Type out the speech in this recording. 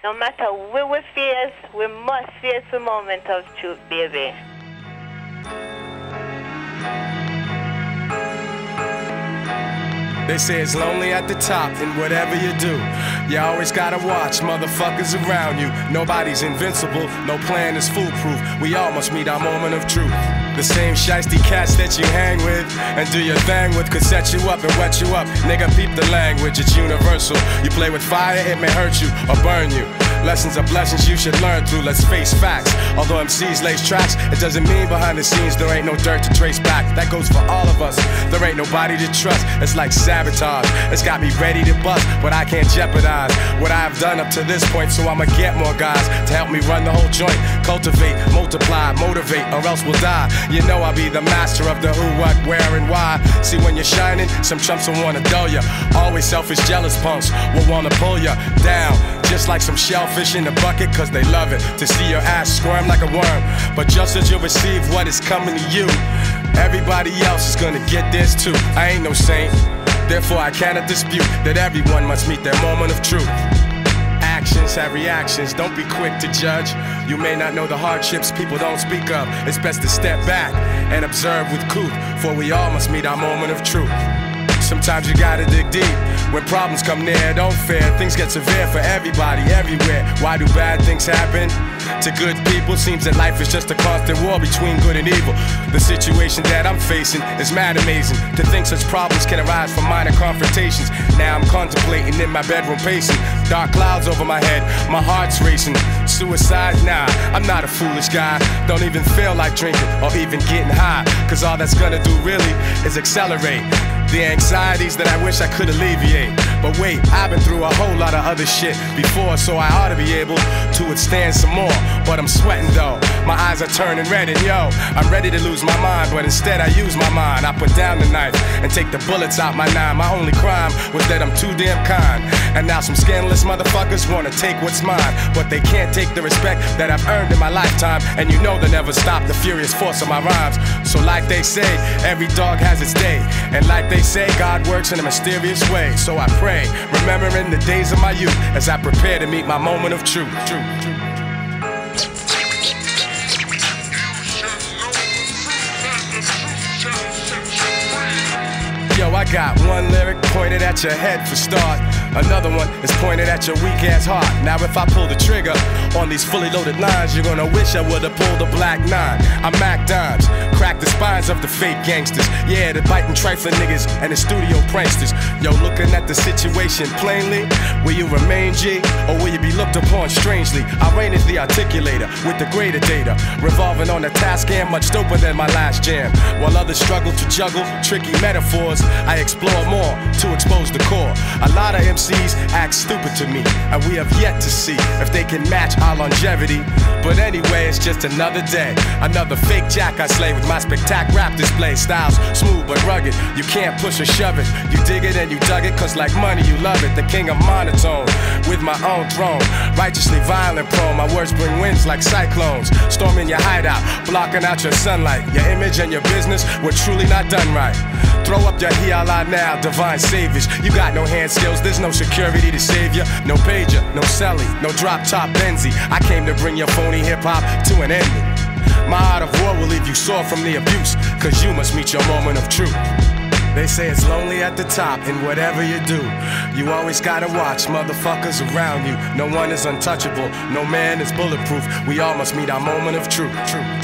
No matter where we face, we must face the moment of truth, baby. They say it's lonely at the top, and whatever you do, you always gotta watch motherfuckers around you. Nobody's invincible, no plan is foolproof. We all must meet our moment of truth. The same shiesty cats that you hang with and do your thing with could set you up and wet you up. Nigga, peep the language, it's universal. You play with fire, it may hurt you or burn you. Lessons are blessings you should learn through, let's face facts. Although MCs lace tracks, it doesn't mean behind the scenes there ain't no dirt to trace back. That goes for all of us, there ain't nobody to trust. It's like sabotage, it's got me ready to bust, but I can't jeopardize what I have done up to this point. So I'ma get more guys to help me run the whole joint. Cultivate, multiply, motivate, or else we'll die. You know I'll be the master of the who, what, where, and why. See, when you're shining, some chumps will wanna dull ya. Always selfish, jealous punks will wanna pull ya down, just like some shellfish in the bucket, cause they love it to see your ass squirm like a worm. But just as you receive what is coming to you, everybody else is gonna get this too. I ain't no saint, therefore I cannot dispute that everyone must meet their moment of truth. Actions have reactions, don't be quick to judge. You may not know the hardships people don't speak of. It's best to step back and observe with couth, for we all must meet our moment of truth. Sometimes you gotta dig deep. When problems come near, don't fear. Things get severe for everybody, everywhere. Why do bad things happen to good people? Seems that life is just a constant war between good and evil. The situation that I'm facing is mad amazing. To think such problems can arise from minor confrontations. Now I'm contemplating in my bedroom pacing. Dark clouds over my head, my heart's racing. Suicide? Nah, I'm not a foolish guy. Don't even feel like drinking or even getting high, cause all that's gonna do really is accelerate the anxieties that I wish I could alleviate. But wait, I've been through a whole lot of other shit before, so I ought to be able to withstand some more. But I'm sweating though, my eyes are turning red, and yo, I'm ready to lose my mind, but instead I use my mind. I put down the knife and take the bullets out my nine. My only crime was that I'm too damn kind, and now some scandalous motherfuckers wanna take what's mine, but they can't take the respect that I've earned in my lifetime. And you know they'll never stop the furious force of my rhymes. So like they say, every dog has its day, and like they say, God works in a mysterious way. So I pray, remembering the days of my youth as I prepare to meet my moment of truth. Yo, I got one lyric pointed at your head for start. Another one is pointed at your weak ass heart. Now if I pull the trigger on these fully loaded lines, you're gonna wish I would've pulled a black 9. I'm Mac Dimes, crack the spines of the fake gangsters. Yeah, the biting trifling niggas and the studio pranksters. Yo, looking at the situation plainly, will you remain G, or will you be looked upon strangely? I reign as the articulator with the greater data, revolving on a task and much doper than my last jam. While others struggle to juggle tricky metaphors, I explore more to expose the core. A lot of MCs act stupid to me, and we have yet to see if they can match our longevity. But anyway, it's just another day, another fake jack I slay with my spectac rap display. Styles smooth but rugged, you can't push or shove it. You dig it and you dug it, cause like money you love it. The king of monotone, with my own throne, righteously violent prone. My words bring winds like cyclones, storming your hideout, blocking out your sunlight. Your image and your business were truly not done right. Throw up your hiala now, divine saviors. You got no hand skills, there's no security to save you. No pager, no celly, no drop top Benzie. I came to bring your phony hip-hop to an end. My art of war will leave you sore from the abuse, cause you must meet your moment of truth. They say it's lonely at the top, and whatever you do, you always gotta watch motherfuckers around you. No one is untouchable, no man is bulletproof. We all must meet our moment of truth.